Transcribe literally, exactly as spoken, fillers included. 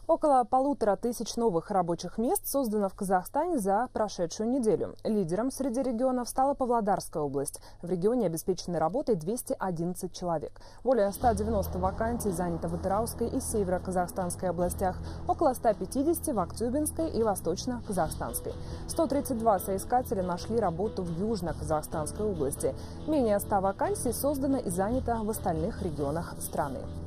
Около полутора тысяч новых рабочих мест создано в Казахстане за прошедшую неделю. Лидером среди регионов стала Павлодарская область. В регионе обеспечены работой двести одиннадцать человек. Более ста девяноста вакансий занято в Атырауской и Северо-Казахстанской областях, около ста пятидесяти в Актюбинской и Восточно-Казахстанской. сто тридцать два соискателя нашли работу в Южно-Казахстанской области. Менее ста вакансий создано и занято в остальных регионах страны.